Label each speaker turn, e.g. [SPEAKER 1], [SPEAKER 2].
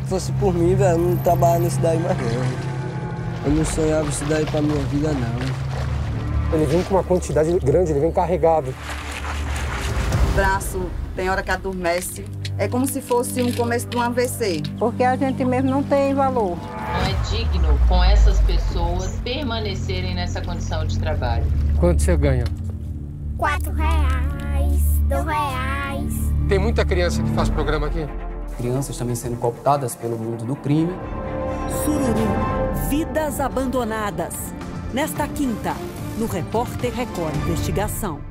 [SPEAKER 1] fosse por mim, velho, eu não trabalhava nisso daí mais não. Eu não sonhava isso daí pra minha vida, não.
[SPEAKER 2] Ele vem com uma quantidade grande, ele vem carregado.
[SPEAKER 3] O braço tem hora que adormece. É como se fosse um começo de um AVC.
[SPEAKER 4] Porque a gente mesmo não tem valor.
[SPEAKER 5] Não é digno com essas pessoas permanecerem nessa condição de trabalho.
[SPEAKER 2] Quanto você ganha?
[SPEAKER 6] R$4, R$2.
[SPEAKER 2] Tem muita criança que faz programa aqui?
[SPEAKER 7] Crianças também sendo cooptadas pelo mundo do crime.
[SPEAKER 8] Sururu, vidas abandonadas. Nesta quinta, no Repórter Record Investigação.